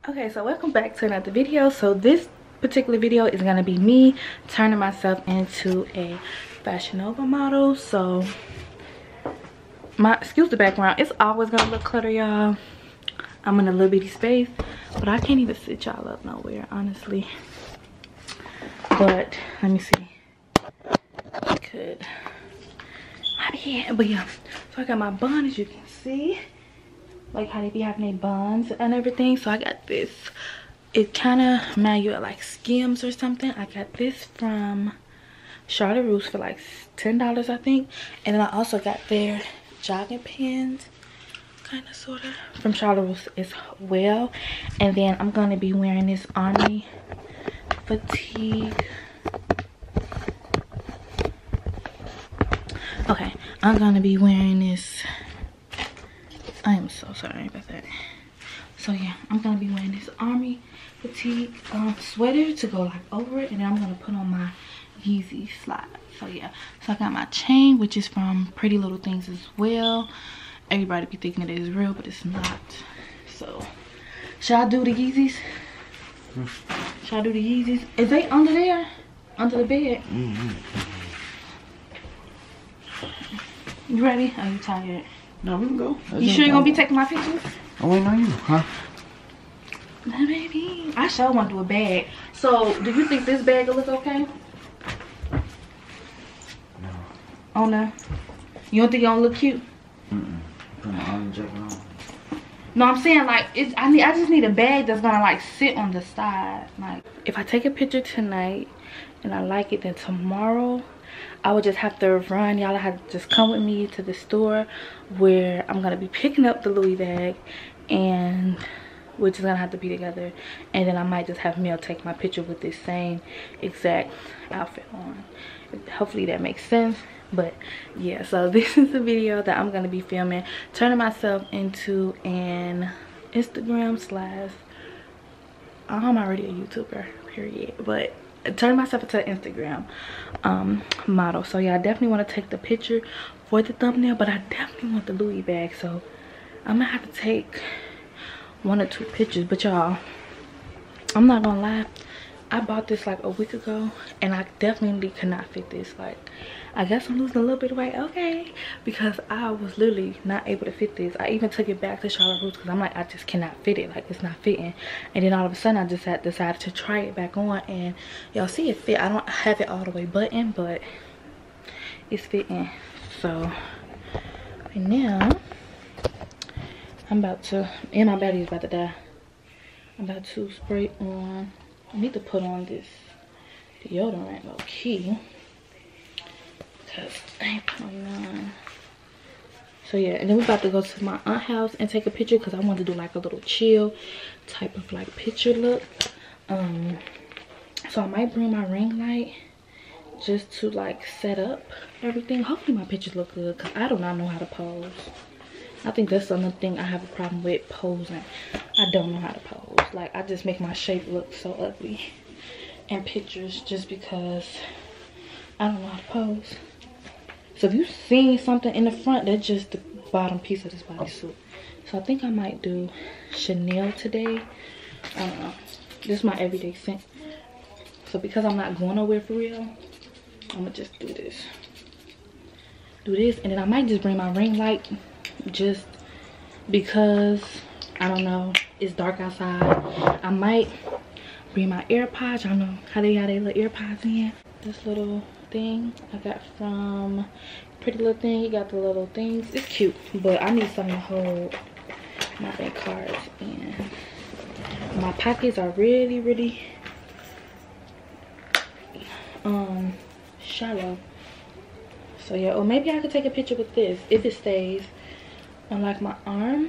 Okay, so welcome back to another video. So this particular video is going to be me turning myself into a Fashion Nova model. So excuse the background, it's always gonna look cluttered, y'all. I'm in a little bitty space, but I can't even sit y'all up nowhere, honestly. But let me see, I could, but yeah. So I got my bun, as you can see, like how they be having their buns and everything. So I got this, it kind of reminds you of like Skims or something. I got this from Charlotte Russe for like $10, I think. And then I also got their jogging pants, kind of sort of, from Charlotte Russe as well. And then I'm going to be wearing this army fatigue. Okay, I'm going to be wearing this. I am so sorry about that. So yeah, I'm going to be wearing this army fatigue sweater to go like over it. And then I'm going to put on my Yeezy slides. So yeah, so I got my chain, which is from Pretty Little Things as well. Everybody be thinking it is real, but it's not. So should I do the Yeezys? Should I do the Yeezys? Is they under there? Under the bed? You ready? Are you tired? No, we can go. You sure you're gonna be taking my pictures? I'm waiting on you, huh? No, baby. I sure want to do a bag. So do you think this bag will look okay? No. Oh no? You don't think it don't look cute? Put my army jacket on. No, I'm saying like I just need a bag that's gonna like sit on the side. Like if I take a picture tonight and I like it, then tomorrow I would just have to run. Y'all have to just come with me to the store where I'm gonna be picking up the Louis bag, and we're just gonna have to be together. And then I might just have Mel take my picture with this same exact outfit on. Hopefully that makes sense. But yeah, so this is the video that I'm gonna be filming, turning myself into an Instagram slash, I'm already a YouTuber, period, but turning myself into an Instagram model. So yeah, I definitely want to take the picture for the thumbnail, but I definitely want the Louis bag. So I'm gonna have to take 1 or 2 pictures. But y'all, I'm not gonna lie, I bought this like a week ago and I definitely could not fit this. Like, I guess I'm losing a little bit of weight, okay, because I was literally not able to fit this. I even took it back to Charlotte Russe because I'm like, I just cannot fit it, like it's not fitting. And then all of a sudden I just decided to try it back on, and y'all see it fit. I don't have it all the way buttoned, but it's fitting. So right now I'm about to, and my battery is about to die, I'm about to spray on, I need to put on this deodorant low key, because I ain't put on none. So yeah, and then we're about to go to my aunt's house and take a picture because I want to do like a little chill type of like picture look. So I might bring my ring light just to like set up everything. Hopefully my pictures look good because I do not know how to pose. I think that's another thing I have a problem with, posing. I don't know how to pose. Like, I just make my shape look so ugly in pictures just because I don't know how to pose. So if you see something in the front, that's just the bottom piece of this bodysuit. So I think I might do Chanel today. I don't know. This is my everyday scent. So because I'm not going nowhere for real, I'm gonna just do this. And then I might just bring my ring light just because, I don't know, it's dark outside. I might bring my AirPods. Y'all know how they got their little AirPods in. This little thing I got from Pretty Little Thing. You got the little things. It's cute, but I need something to hold my bank cards in. My pockets are really shallow. So yeah, or maybe I could take a picture with this if it stays on like my arm.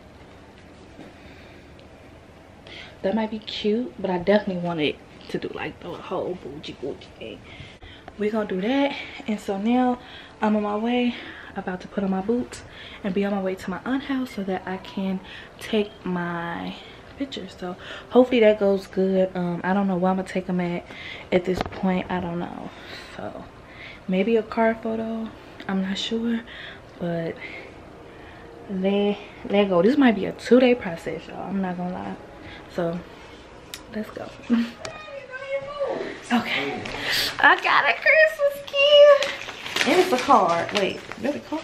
That might be cute, but I definitely want it to do like the whole bougie thing. We're gonna do that. And so now I'm on my way, about to put on my boots and be on my way to my aunt's house so that I can take my pictures. So hopefully that goes good. I don't know where I'm gonna take them at this point. I don't know. So maybe a car photo, I'm not sure, but there go. This might be a 2-day process, y'all. I'm not gonna lie. So let's go. Okay, I got a Christmas gift, and it's a card. Wait, there's a card.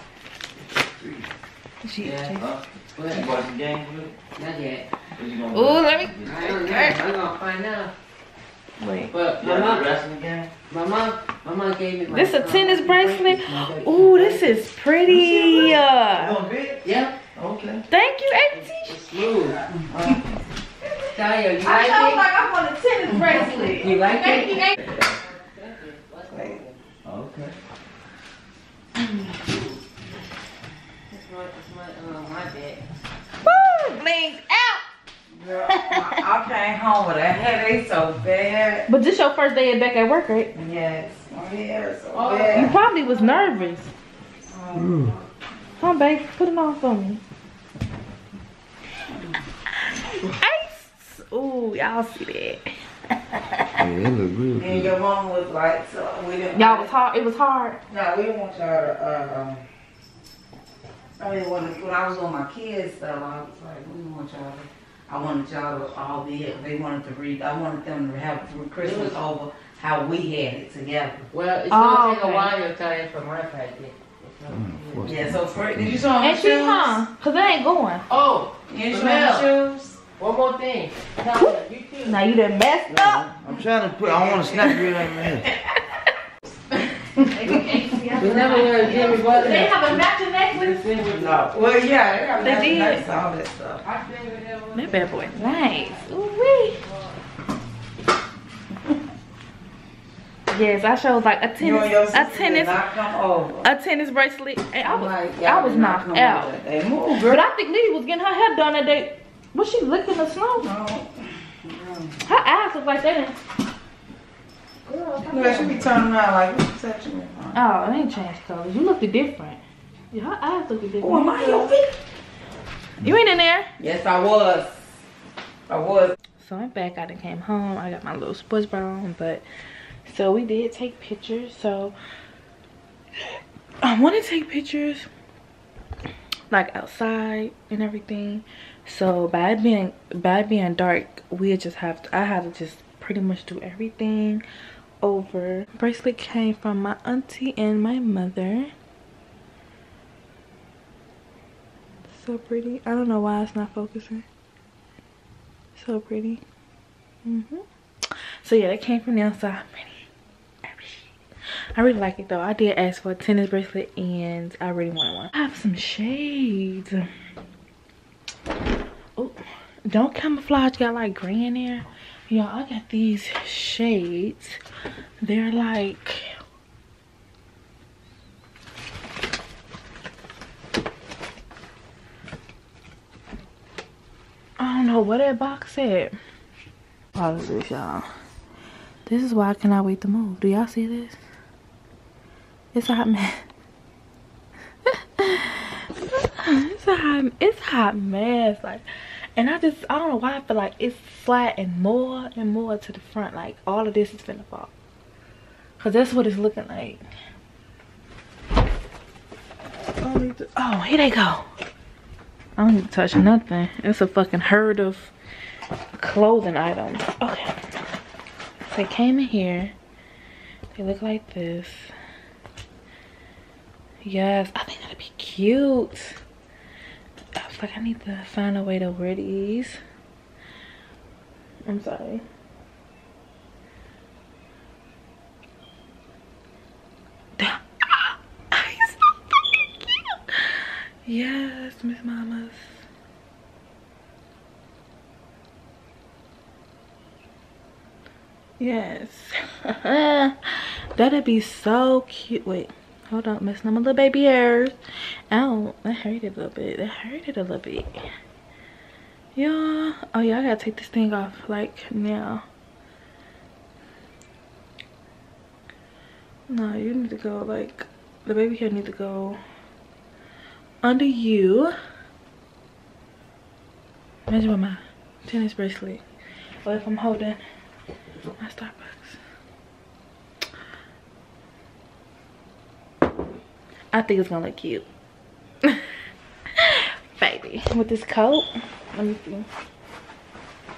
Yeah. You watch the game? Not yet. Oh, let me. I don't know. I'm gonna find out. Wait. But You watch the wrestling game? my mom gave me my. This a tennis bracelet. Ooh, this is pretty. Yeah. Okay. Thank you, It's Auntie. smooth. Tanya, you I like felt it? like I want a tennis bracelet. You like Thank it? you, Auntie. Okay. That's my bed. Woo, blinged out. Girl, I came home with a headache so bad. But this your first day back at work, right? Yes, my hair is so You bad. probably was nervous. Come on, babe, put it on for me. Ice. Ooh, y'all see that? Yeah, it look real And good. your mom was like, so we didn't. Y'all was hard. It was hard. No, we didn't want y'all to. I mean, when I was on my kids stuff, I was like, we didn't want y'all to. I wanted y'all to all be it. They wanted to read. I wanted them to have Christmas over how we had it together. Well, it's gonna take okay. a while, Tanya, for my practice. Yeah. So did you show them And she, huh? Cause it ain't going. Oh, You didn't show Mel. them shoes? One more thing. Tanya, you too. Now you done messed up. I'm trying to put. I want to snap you in my head. We never wear Jimmy Butler. They have a matching necklace. No. Well, yeah, they got They did. nice, all that stuff. That bad boy nice. Ooh wee. Yes, I showed like a You and your tennis, sister did not come over. a tennis bracelet, and I I'm was, like, I y'all was did not knocked come out. over. They moved, But girl. I think Lily was getting her hair done that day. Was she licking the snow? No. Her eyes look like that. Yeah, she be turning around like, what section is on? Oh, it ain't changed colors. You looked different. Yeah, her eyes look different. Oh, am I your feet? You ain't in there. Yes, I was. I was. So I'm back. I done came home. I got my little sports bra on, but so we did take pictures. So I want to take pictures like outside and everything. So by it being dark, I had to just pretty much do everything over. Bracelet came from my auntie and my mother. So pretty. I don't know why it's not focusing. So pretty. So yeah, it came from the outside. I really like it though. I did ask for a tennis bracelet and I really wanted one. I have some shades. Oh, don't camouflage got like gray in there. Y'all, I got these shades. They're like, I don't know what that box said. All of this, y'all. This is why I cannot wait to move. Do y'all see this? It's a hot mess. It's a hot mess. Like, and I don't know why I feel like it's sliding more and more to the front. Like all of this is finna fall. Cause that's what it's looking like. Oh, here they go. I don't need to touch nothing. It's a fucking herd of clothing items. Okay. So they came in here. They look like this. Yes, I think that'd be cute. I was like, I need to find a way to wear these. I'm sorry. Yes, Miss Mamas. Yes. That'd be so cute. Wait, hold on, messing up my little baby hairs. Ow, that hurt it a little bit. That hurt it a little bit. Yeah. Oh yeah, I gotta take this thing off like now. No, you need to go like, the baby hair need to go under you. Imagine with my tennis bracelet. Or if I'm holding my Starbucks. I think it's gonna look cute. Baby. With this coat. Let me see.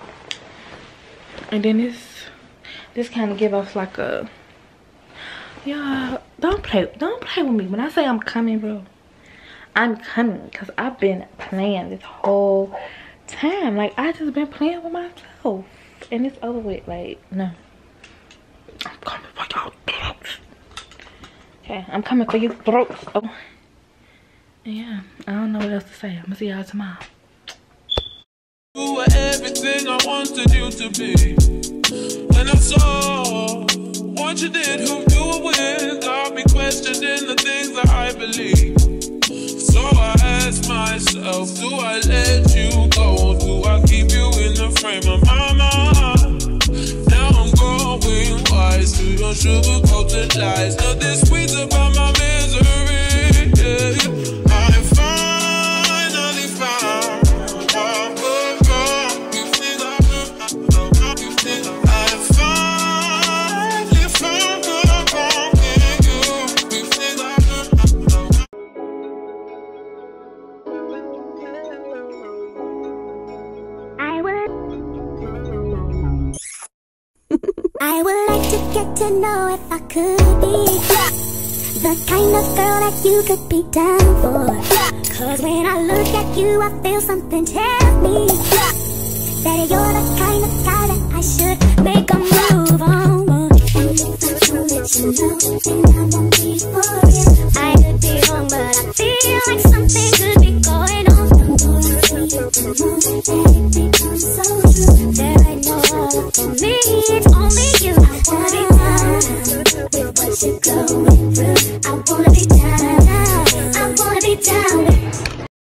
And then this kind of give us like a, yeah, don't play with me. When I say I'm coming, bro, I'm coming, because I've been playing this whole time. Like, I just been playing with myself, and it's over with. Like, no, I'm coming for y'all throats. Okay, I'm coming for you throats. Oh, yeah, I don't know what else to say. I'm gonna see y'all tomorrow. You were everything I wanted you to be. When I saw what you did, who you were with, got me questioning the things that I believe. So I asked myself, do I let you go? Do I keep you in the frame of my mind? Now I'm growing wise to your sugar-coated lies. Nothing sweet about my misery. Yeah. I finally found I would like to get to know if I could be the kind of girl that you could be down for. Cause when I look at you, I feel something tell me that you're the kind of guy that I should make a move on. And if I don't let you know, then I won't be for you. I could be wrong, but I feel like something could be going on. The more I see you, the more that it becomes so true. There ain't no other for me, it's only you. I wanna be down with what you're going through. I wanna be down, I wanna be down with.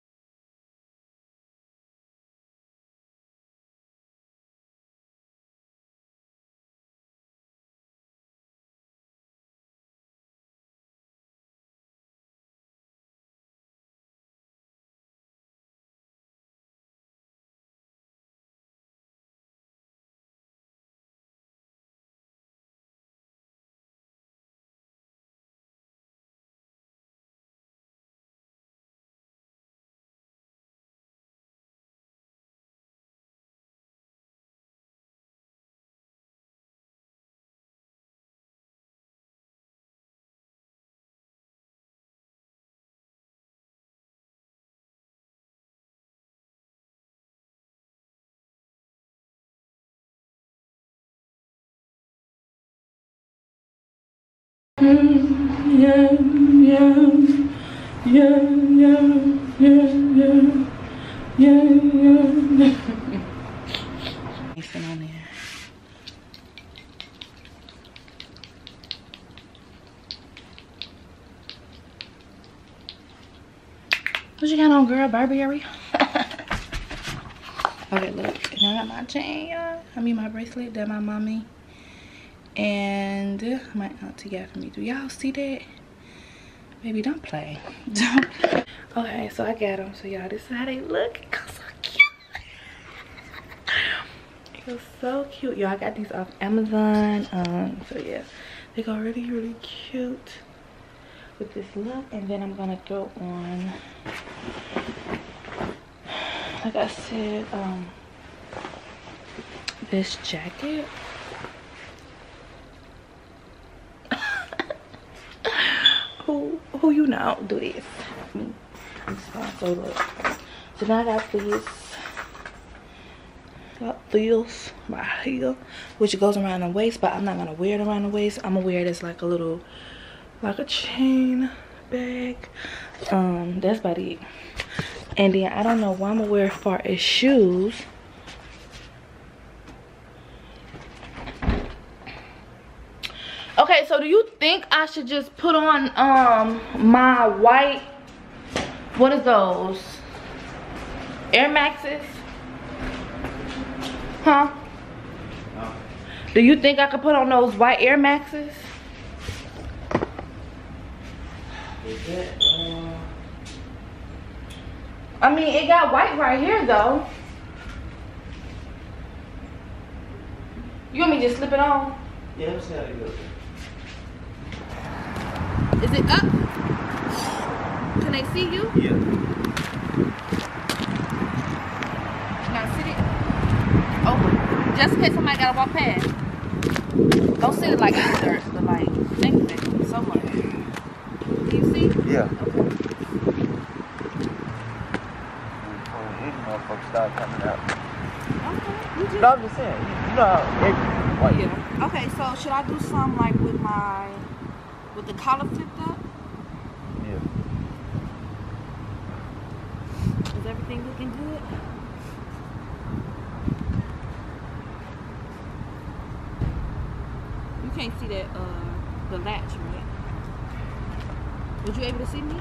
What you got on, girl? Burberry? Okay, look. I got my chain, y'all. I mean my bracelet that my mommy and my auntie got for me. Do y'all see that? Baby, don't play. Don't play. Okay, so I got them. So y'all, this is how they look. It goes so cute. It goes so cute. Y'all, I got these off Amazon. So yeah, they go really, really cute with this look. And then I'm gonna throw on, like I said, this jacket. Who you know do this? So look. So now I got this. My heel, which goes around the waist, but I'm not gonna wear it around the waist. I'm gonna wear it as like a little, like a chain bag. That's about it. And then I don't know what I'm gonna wear as far as shoes. Okay, so do you think I should just put on my white, what is those, Air Maxes? Huh? No. Do you think I could put on those white Air Maxes? Is that, I mean, it got white right here though. You want me to just slip it on? yeah, let's see how it goes. Is it up? Can they see you? Yeah. Now sit it over. Just in case somebody gotta walk past. Don't sit it like dirt, but like think of it so much. Can you see? Yeah. These motherfuckers start coming out. Okay. You just... No, I'm just saying. You know how white. Yeah. Okay, so should I do something like with the collar flipped up? Yeah. Is everything looking good? You can't see that the latch, right? Was you able to see me?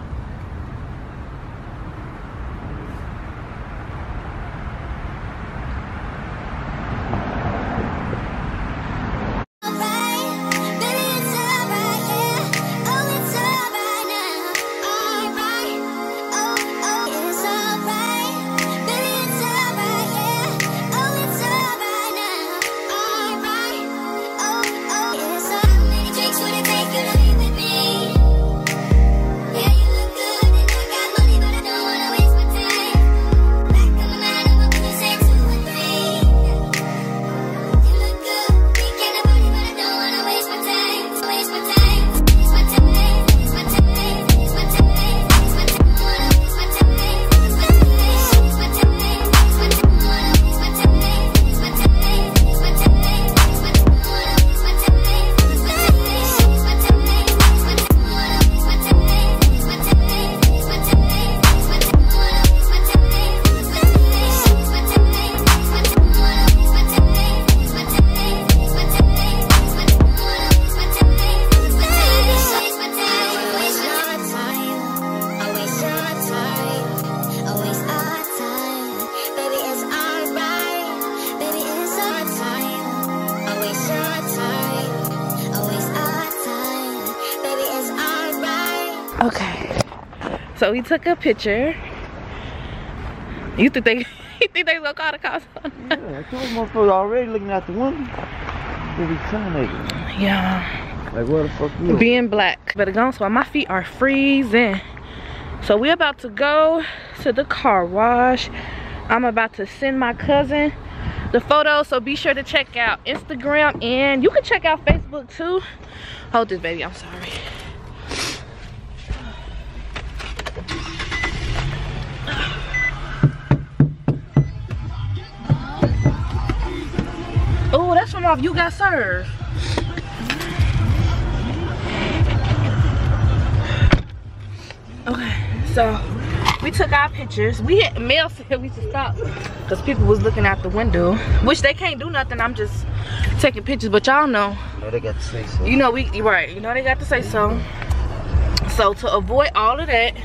Okay, so we took a picture. You think they gonna call the cops on us? Yeah, I told motherfuckers already looking out the window. They be terminated. Yeah. Like where the fuck you? Being black. Better go, so my feet are freezing. So we're about to go to the car wash. I'm about to send my cousin the photos, so be sure to check out Instagram, and you can check out Facebook too. Hold this, baby, I'm sorry. Oh, that's from off You Got Served. Okay, so we took our pictures. Mel said we should stop because people was looking out the window, which they can't do nothing. I'm just taking pictures, but y'all know. No, they got to say so. You know right. You know they got to say so. So to avoid all of that,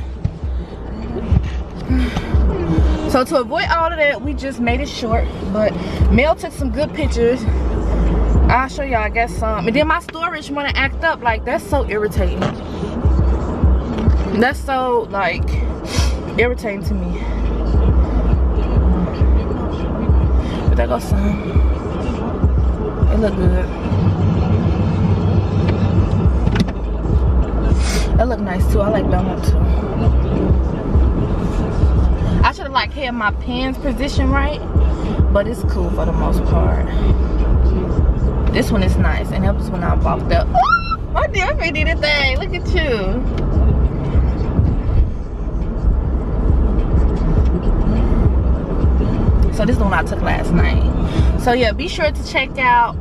we just made it short. But Mel took some good pictures. I'll show y'all, I guess some. And then my storage wanna act up. Like, that's so irritating. That's so, like, irritating to me. But there goes some. It look good. That look nice too. I like donut too. I should have like had my pins position right, but it's cool for the most part. This one is nice, and that was when I walked up. Oh, my dear did a thing. Look at you. So this is the one I took last night. So yeah, be sure to check out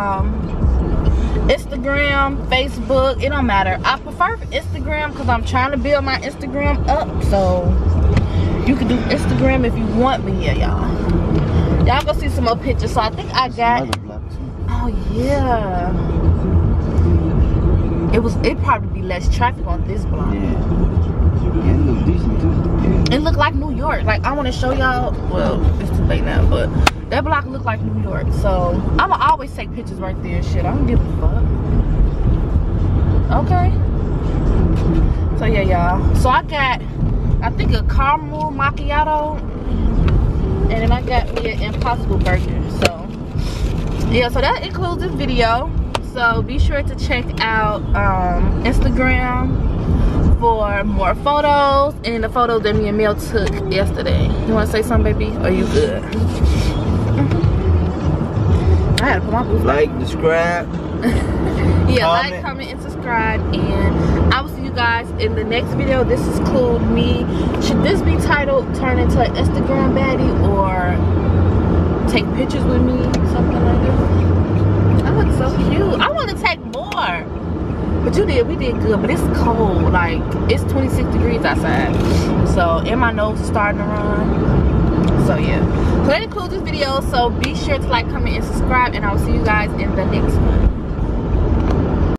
Instagram, Facebook, it don't matter. I prefer Instagram because I'm trying to build my Instagram up. So you can do Instagram if you want me here, y'all. Y'all go see some more pictures. So I think I got, oh yeah. It'd probably be less traffic on this block. Yeah, it look decent too. Yeah. It look like New York. Like, I want to show y'all, well, it's too late now, but that block look like New York. So I'ma always take pictures right there. Shit, I don't give a fuck. Okay. So yeah, y'all. So I got, I think, a caramel macchiato, and then I got me an Impossible Burger. So yeah, so that includes this video. So be sure to check out Instagram for more photos and the photos that me and Mel took yesterday. You want to say something, baby? Are you good? gotta put my boots back. Like, subscribe. Yeah, comment. like, comment, and subscribe, and I will see you guys in the next video. This is cool me. Should this be titled "Turn into an Instagram Baddie" or "Take Pictures with Me"? Something like that. I look so cute. I want to take more. But we did good, but it's cold. Like, it's 26 degrees outside. So, and my nose is starting to run. So, yeah. So, that concludes this video. So, be sure to like, comment, and subscribe. And I'll see you guys in the next one.